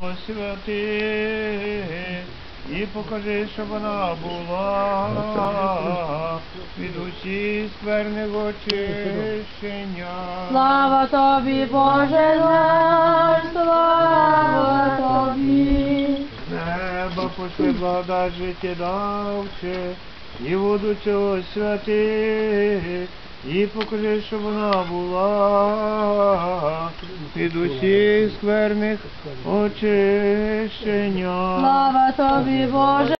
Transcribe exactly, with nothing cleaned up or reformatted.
Освяти і покажи, щоб вона була від усіх скверних очищення. Слава тобі, Боже наш, слава тобі. Неба пошли благодать життєдавче, і воду цього святи, і покажи, щоб вона була від усіх скверних очищення. Слава тобі, Боже.